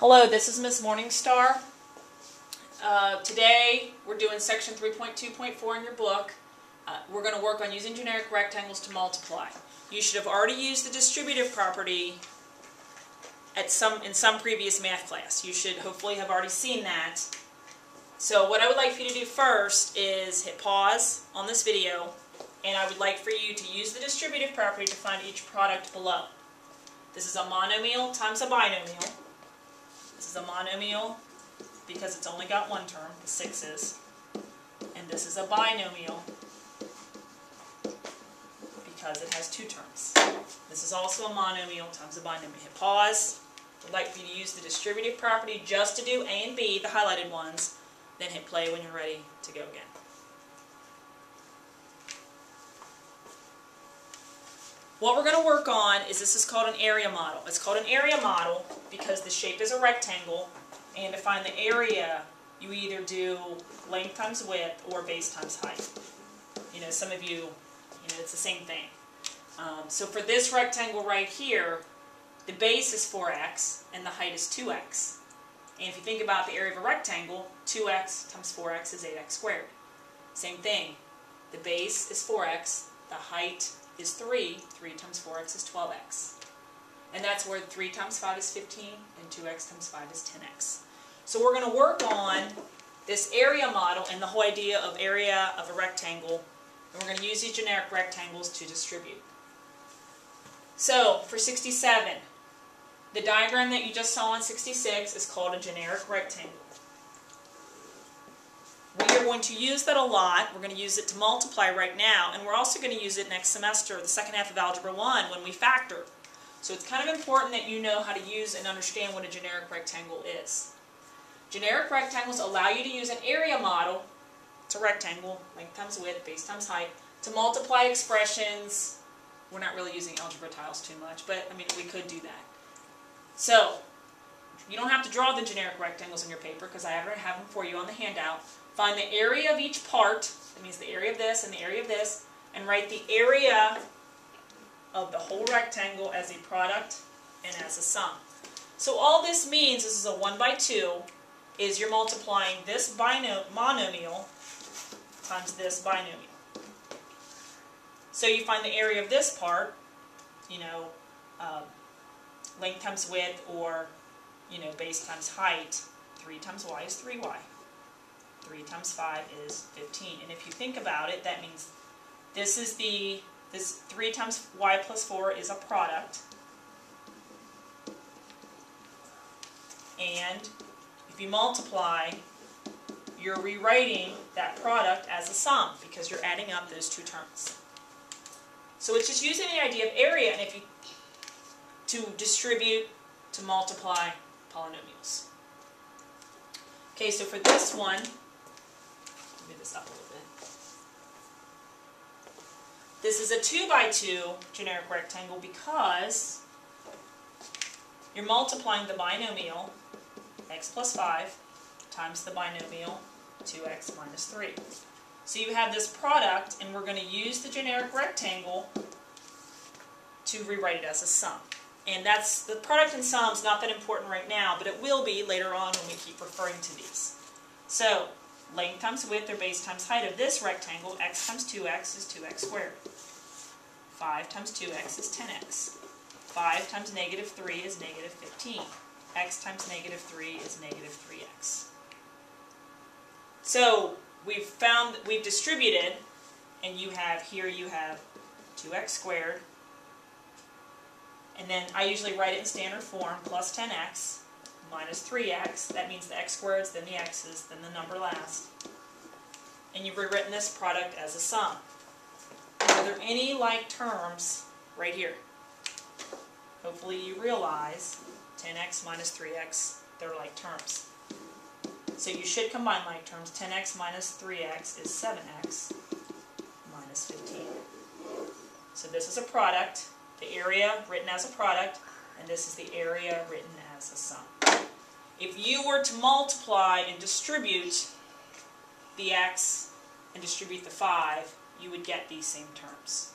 Hello, this is Ms. Morningstar. Today we're doing section 3.2.4 in your book. We're going to work on using generic rectangles to multiply. You should have already used the distributive property in some previous math class. You should hopefully have already seen that. So what I would like for you to do first is hit pause on this video, and I would like for you to use the distributive property to find each product below. This is a monomial times a binomial. This is a monomial because it's only got one term, the 6's. And this is a binomial because it has two terms. This is also a monomial times a binomial. Hit pause. I'd like for you to use the distributive property just to do A and B, the highlighted ones. Then hit play when you're ready to go again. What we're going to work on is this is called an area model. It's called an area model because the shape is a rectangle, and to find the area, you either do length times width or base times height. You know, some of you, it's the same thing. So for this rectangle right here, the base is 4x and the height is 2x. And if you think about the area of a rectangle, 2x times 4x is 8x squared. Same thing. The base is 4x, the height is 3. 3 times 4x is 12x. And that's where 3 times 5 is 15 and 2x times 5 is 10x. So we're going to work on this area model and the whole idea of area of a rectangle. And we're going to use these generic rectangles to distribute. So for 67, the diagram that you just saw on 66 is called a generic rectangle. We are going to use that a lot. We're going to use it to multiply right now, and we're also going to use it next semester, the second half of Algebra 1, when we factor. So it's kind of important that you know how to use and understand what a generic rectangle is. Generic rectangles allow you to use an area model, it's a rectangle, length times width, base times height, to multiply expressions. We're not really using algebra tiles too much, but I mean, we could do that. So, you don't have to draw the generic rectangles on your paper because I already have them for you on the handout. Find the area of each part, that means the area of this and the area of this, and write the area of the whole rectangle as a product and as a sum. So all this means, this is a 1 by 2, is you're multiplying this monomial times this binomial. So you find the area of this part, length times width, or, base times height. 3 times y is 3y. 3 times 5 is 15. And if you think about it, that means this 3 times y plus 4 is a product. And if you multiply, you're rewriting that product as a sum because you're adding up those two terms. So it's just using the idea of area and to distribute, to multiply polynomials. Okay, so for this one, move this up a little bit. This is a 2 by 2 generic rectangle because you're multiplying the binomial x plus 5 times the binomial 2x minus 3. So you have this product, and we're going to use the generic rectangle to rewrite it as a sum. And that's the product and sum is not that important right now, but it will be later on when we keep referring to these. So length times width or base times height of this rectangle, x times 2x is 2x squared. 5 times 2x is 10x. 5 times negative 3 is negative 15. X times negative 3 is negative 3x. So we've distributed, and you have 2x squared, and then I usually write it in standard form, plus 10x minus 3x. That means the x squareds, then the x's, then the number last. And you've rewritten this product as a sum. Are there any like terms right here? Hopefully you realize 10x minus 3x, they're like terms. So you should combine like terms. 10x minus 3x is 7x minus 15. So this is a product, the area written as a product, and this is the area written as a sum. If you were to multiply and distribute the x and distribute the 5, you would get these same terms.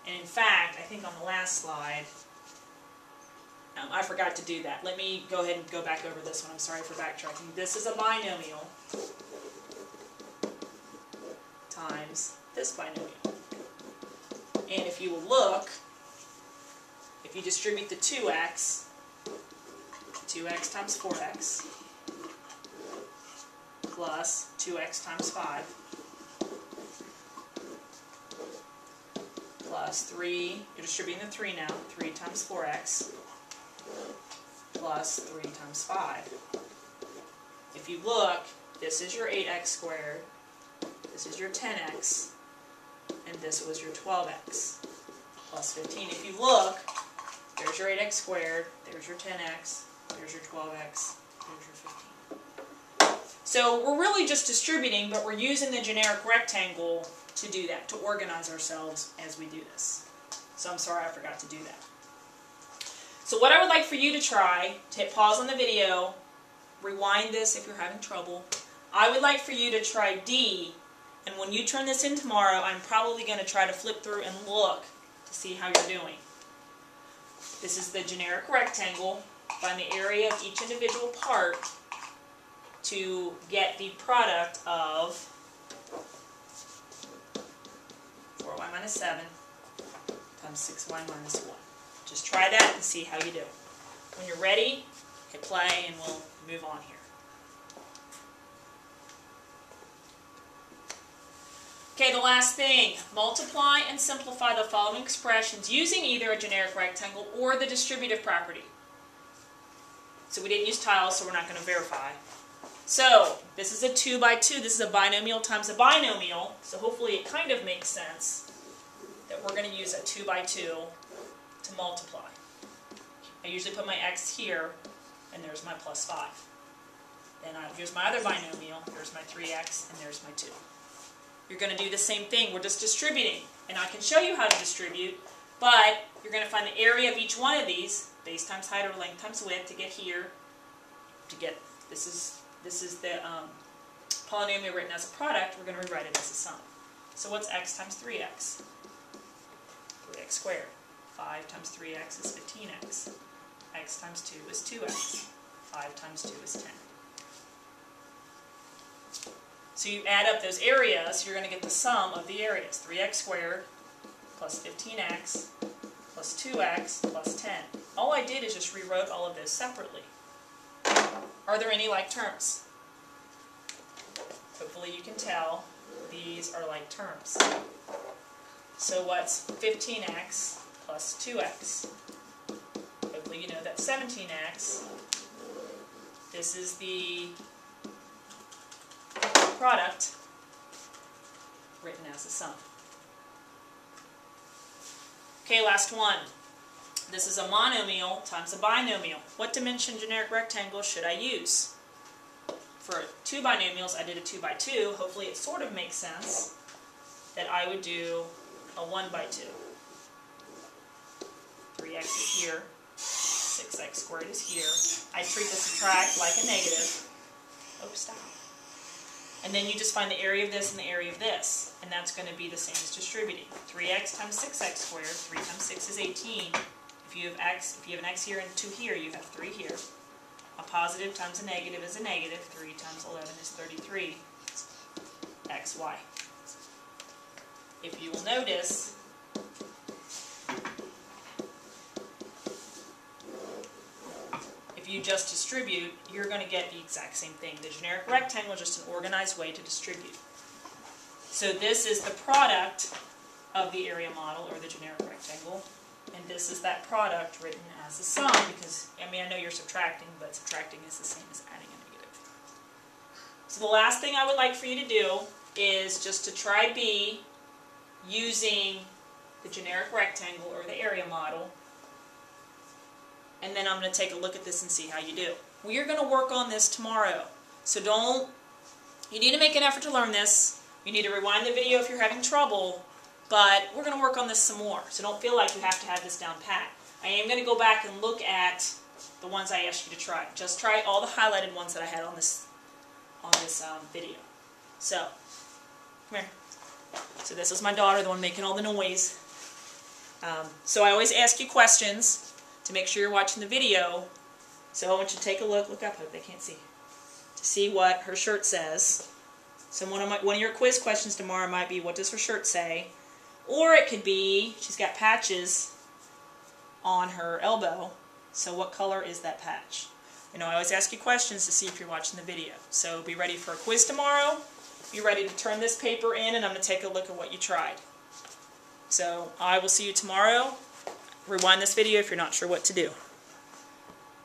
And in fact, I think on the last slide, I forgot to do that. Let me go ahead and go back over this one. I'm sorry for backtracking. This is a binomial times this binomial. And if you will look, if you distribute the 2x times 4x plus 2x times 5 plus 3, you're distributing the 3 now, 3 times 4x plus 3 times 5. If you look, this is your 8x squared, this is your 10x, and this was your 12x plus 15. If you look, there's your 8x squared, there's your 10x, there's your 12x, there's your 15. So we're really just distributing, but we're using the generic rectangle to do that, to organize ourselves as we do this. So I'm sorry I forgot to do that. So what I would like for you to try, to hit pause on the video, rewind this if you're having trouble. I would like for you to try D, and when you turn this in tomorrow, I'm probably going to try to flip through and look to see how you're doing. This is the generic rectangle. Find the area of each individual part to get the product of 4y minus 7 times 6y minus 1. Just try that and see how you do. When you're ready, hit play and we'll move on here. Okay, the last thing. Multiply and simplify the following expressions using either a generic rectangle or the distributive property. So we didn't use tiles, so we're not going to verify. So, this is a 2 by 2. This is a binomial times a binomial. So hopefully it kind of makes sense that we're going to use a 2 by 2 to multiply. I usually put my x here, and there's my plus 5. Then here's my other binomial. There's my 3x, and there's my 2. You're going to do the same thing. We're just distributing. And I can show you how to distribute, but you're going to find the area of each one of these, base times height or length times width, to get here. This is the polynomial written as a product. We're going to rewrite it as a sum. So what's x times 3x? 3x squared. 5 times 3x is 15x. X times 2 is 2x. 5 times 2 is 10. So you add up those areas, you're going to get the sum of the areas. 3x squared plus 15x plus 2x plus 10. All I did is just rewrote all of those separately. Are there any like terms? Hopefully you can tell these are like terms. So what's 15x plus 2x? Hopefully you know that's 17x. This is the product written as a sum. Okay, last one. This is a monomial times a binomial. What dimension generic rectangle should I use? For 2 binomials, I did a 2 by 2. Hopefully it sort of makes sense that I would do a 1 by 2. 3x is here. 6x squared is here. I treat the subtract like a negative. Oh, stop. And then you just find the area of this and the area of this. And that's going to be the same as distributing. 3x times 6x squared. 3 times 6 is 18. If you have an x here and 2 here, you have 3 here. A positive times a negative is a negative. 3 times 11 is 33. xy. If you will notice, if you just distribute, you're going to get the exact same thing. The generic rectangle is just an organized way to distribute. So this is the product of the area model, or the generic rectangle. And this is that product written as a sum, because, I mean, I know you're subtracting, but subtracting is the same as adding a negative. So the last thing I would like for you to do is just to try B using the generic rectangle, or the area model. And then I'm going to take a look at this and see how you do. We are going to work on this tomorrow. So you need to make an effort to learn this. You need to rewind the video if you're having trouble. But we're going to work on this some more, so don't feel like you have to have this down pat. I am going to go back and look at the ones I asked you to try. Just try all the highlighted ones that I had on this video. So, come here. So this is my daughter, the one making all the noise. So I always ask you questions to make sure you're watching the video. So I want you to take a look up, hope they can't see, to see what her shirt says. So one of your quiz questions tomorrow might be, what does her shirt say? Or it could be, she's got patches on her elbow, so what color is that patch? I always ask you questions to see if you're watching the video. So be ready for a quiz tomorrow. Be ready to turn this paper in, and I'm going to take a look at what you tried. So I will see you tomorrow. Rewind this video if you're not sure what to do.